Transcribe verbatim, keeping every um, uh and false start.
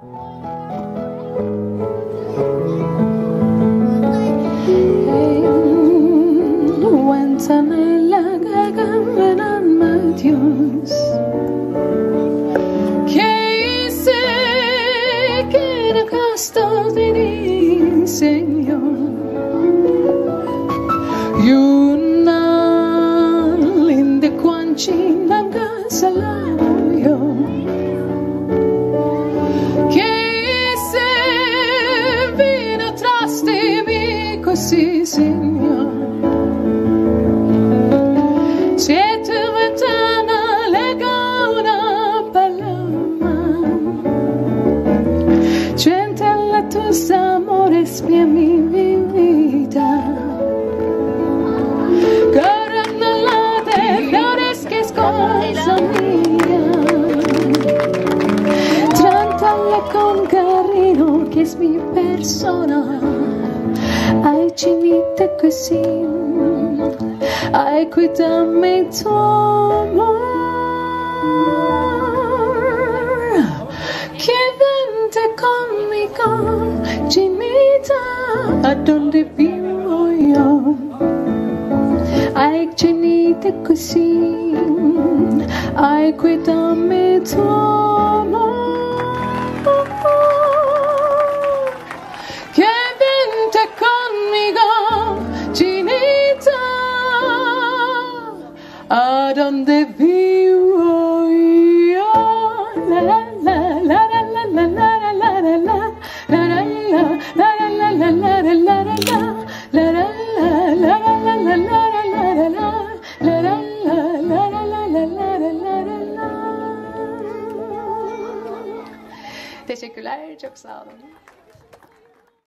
Sí, Señor. Si tu ventana lega una paloma, centella tus amores mia mi vida. Coronala de flores que es cosa mía. Trátala con cariño que es mi persona. Ay, chinita così, ay, cuídame tu amor, que vente conmigo, chinita, a donde vivo yo. Ay, chinita così, ay, cuídame tu amor. A donde vivo yo, la la la la la la la la la la la la la la la la la la la. Teşekkürler, çok sağ olun.